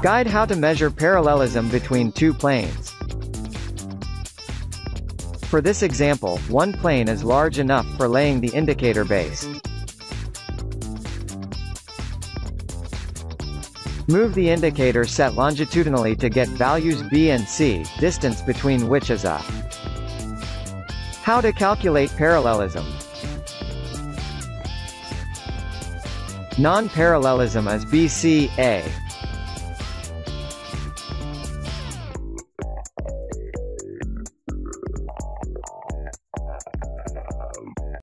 Guide how to measure parallelism between two planes. For this example, one plane is large enough for laying the indicator base. Move the indicator set longitudinally to get values B and C, distance between which is a. How to calculate parallelism. Non-parallelism is BC, A.